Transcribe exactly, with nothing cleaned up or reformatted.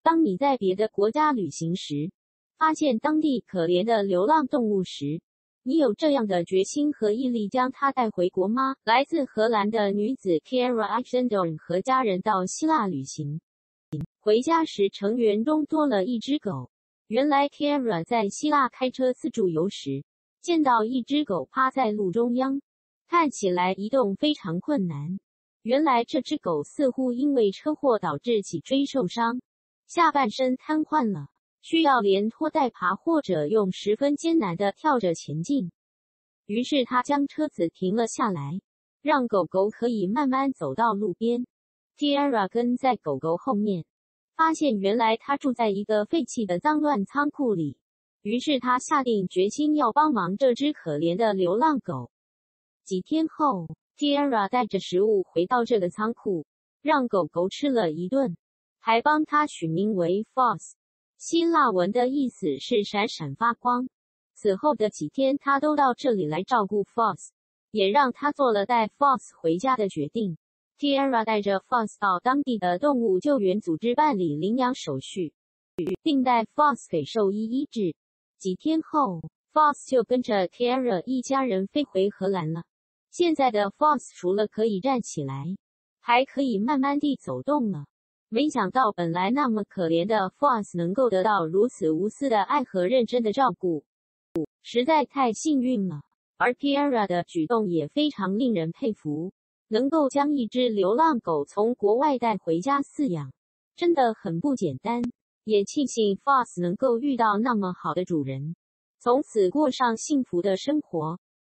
当你在别的国家旅行时，发现当地可怜的流浪动物时，你有这样的决心和毅力将它带回国吗？来自荷兰的女子 Kara Alexander 和家人到希腊旅行，回家时成员中多了一只狗。原来 Kara 在希腊开车自助游时，见到一只狗趴在路中央，看起来移动非常困难。原来这只狗似乎因为车祸导致脊椎受伤，下半身瘫痪了，需要连拖带爬或者用十分艰难地跳着前进。于是他将车子停了下来，让狗狗可以慢慢走到路边。Tiara 跟在狗狗后面，发现原来他住在一个废弃的脏乱仓库里。于是他下定决心要帮忙这只可怜的流浪狗。几天后 ，Tiara 带着食物回到这个仓库，让狗狗吃了一顿，还帮它取名为 Phos。希腊文的意思是闪闪发光。此后的几天，他都到这里来照顾 Phos， 也让他做了带 Phos 回家的决定。Tiara 带着 Phos 到当地的动物救援组织办理领养手续，并带 Phos 给兽医医治。几天后 ，Phos 就跟着 Tiara 一家人飞回荷兰了。现在的 Phos 除了可以站起来，还可以慢慢地走动了。没想到本来那么可怜的 Phos 能够得到如此无私的爱和认真的照顾，实在太幸运了。而 Tiara 的举动也非常令人佩服，能够将一只流浪狗从国外带回家饲养，真的很不简单。也庆幸 Phos 能够遇到那么好的主人，从此过上幸福的生活。